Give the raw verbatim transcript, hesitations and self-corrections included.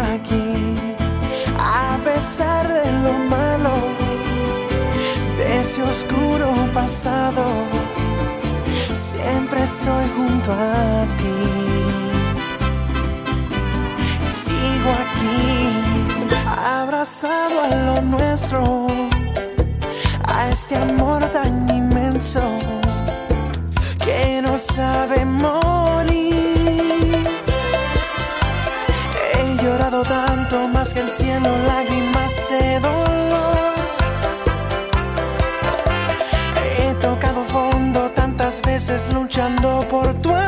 aquí, a pesar de lo malo, de ese oscuro pasado, siempre estoy junto a ti. Sigo aquí, abrazado a lo nuestro, a este amor tan inmenso que no sabe morir. He llorado tanto más que el cielo, lágrimas de dolor. He tocado fondo tantas veces luchando por tu amor.